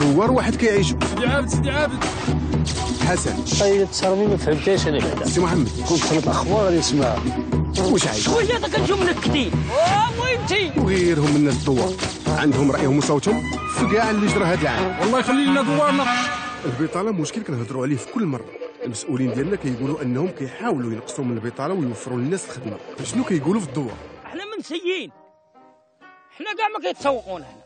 دوار واحد كيعيشوا. سيدي عابد سيدي عابد. حسن. طيب تصرمي ما فهمتيش انا بعدا. سي محمد. كنت سمعت الاخبار غادي نسمعها. واش عايش؟ شويه داك الجو منكدين. وينتي؟ وغيرهم الناس الدوار عندهم رايهم وصوتهم في كاع اللي جرى هذا العام. والله يخلي لنا دوارنا. البطاله مشكل كنهضروا عليه في كل مره. المسؤولين ديالنا كيقولوا انهم كيحاولوا ينقصوا من البطاله ويوفروا للناس الخدمه. شنو كيقولوا في الدوار؟ احنا منسيين، احنا كاع ما كيتسوقونا هنا.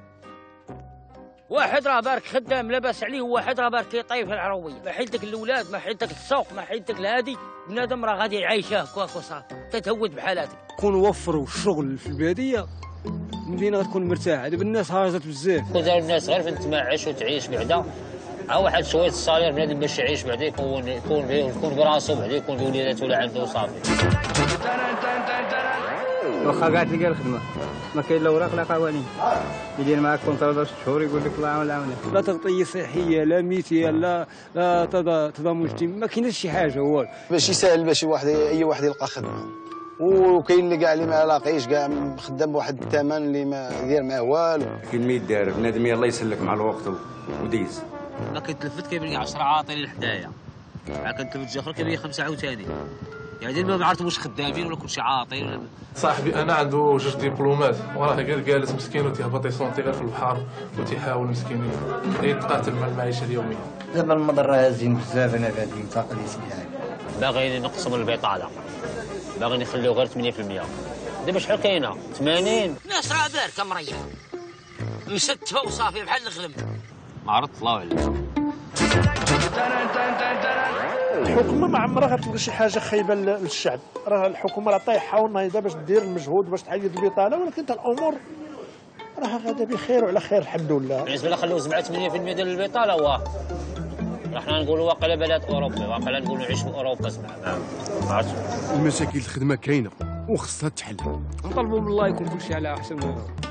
واحد راه بارك خدام لاباس عليه، وواحد راه بارك كيطيب في العرويه. ما حيدك الاولاد، ما حيدك السوق، ما حيدك الهادي. بنادم راه غادي يعيشه هكاك وصافي، تتهود بحالاتك. كون وفروا الشغل في الباديه المدينه غتكون مرتاحه. دابا الناس هاجت بزاف. كون داروا الناس غير فين تمعش وتعيش بعدا، ها واحد شويه الصالير بنادم باش يعيش بعدا يكون براسو بعدا يكون بوليدات ولا عنده صافي. واخا كاع تلقى الخدمه ما كاين لا اوراق لا قوانين، يدير معاك كونطرا 6 شهور يقول لك الله يعاون العاونه. لا تغطيه صحيه لا ميتيه لا تضامن اجتماعي، ما كاينش شي حاجه والو. باش يسهل باش اي واحد يلقى خدمه، وكاين اللي كاع اللي ما لاقيش كاع خدام بواحد الثمن اللي ما يدير معاه والو. كاين ما يدار بنادم يلاه يسلك مع الوقت وديز. ما كنتلفت كيبان 10 عاطلين حدايا، ما كنتلفت اخر كيبان 5 عاوتاني. يعني ما عرفت واش خدامين ولا كلشي عاطل ولا. صاحبي انا عنده 2 دبلومات وراه غير جالس مسكين وتيهبط يصونتي غير في البحر وتيحاول مسكين يتقاتل مع المعيشه اليوميه. دابا المضر هازين بزاف انا في هذه المنطقه اللي سمعها. باغيين ينقصوا من البطاله، باغيين يخليو غير 8%. دابا شحال كاينه؟ 80. الناس راه باركه مريحه مستفه وصافي بحال الغلم. ما عرفت الله اعلم. الحكومه ما عمرها غتلقى شي حاجه خايبه للشعب. راه الحكومه راه طايحه ونايضه باش دير المجهود باش تحيد البطاله، ولكن الامور راه غادا بخير وعلى خير الحمد لله. بالنسبه لنا خلوه 8% ديال البطاله واه احنا نقولوا واقيلا بلاد اوروبا، واقيلا نقولوا نعيشوا في اوروبا. ما عرفتش. المشاكل الخدمه كاينه وخصها تحل. نطلبوا من الله يكون كلشي على احسن.